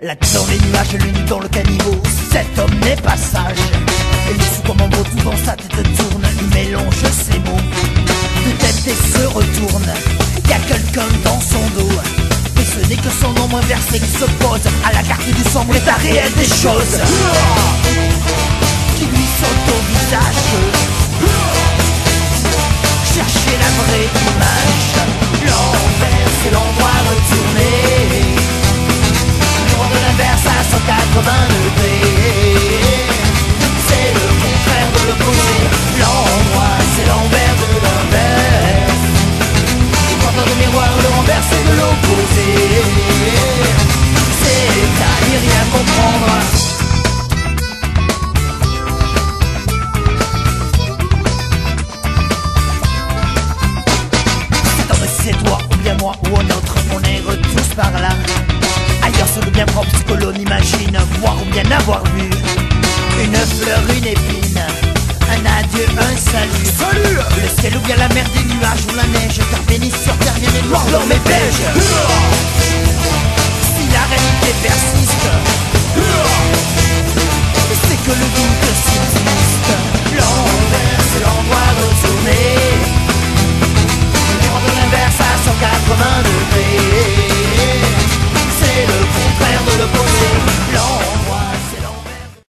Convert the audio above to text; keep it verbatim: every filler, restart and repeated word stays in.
La tête dans les nuages, le nid dans le caniveau. Cet homme n'est pas sage. Et les sous comme en beau, tout dans sa tête tourne. Il mélange ses mots de tête et se retourne. Y a quelqu'un dans son dos, et ce n'est que son ombre inversé qui se pose à la carte du sombre état réel des choses, qui lui saute au visage. Chercher la vraie image. L'envers c'est l'endroit retourné. Loin de l'inverse à cent quatre-vingts degrés. C'est le contraire de l'opposé. L'endroit c'est l'envers de l'inverse. Dans le miroir, le renvers c'est de l'opposé. C'est-à-dire rien comprendre. C'est homme, c'est toi, ou bien moi, ou un autre. On erre tous par là. Ailleurs sur le bien propre, ce que l'on imagine voir ou bien avoir vu. Une fleur, une épine, un adieu, un salut. Salut. Le ciel ou bien la mer, des nuages ou la neige. Car béni sur terre, rien n'est noir, l'homme est beige.